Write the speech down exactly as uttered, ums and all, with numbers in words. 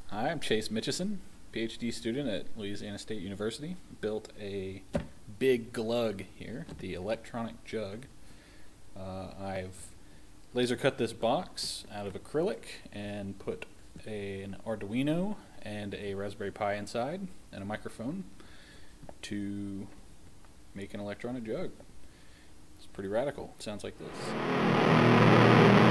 Hi, I'm Chase Mitchison, PhD student at Louisiana State University. Built a Big Glug here, the electronic jug. Uh, I've laser cut this box out of acrylic and put a, an Arduino and a Raspberry Pi inside and a microphone to make an electronic jug. It's pretty radical. It sounds like this.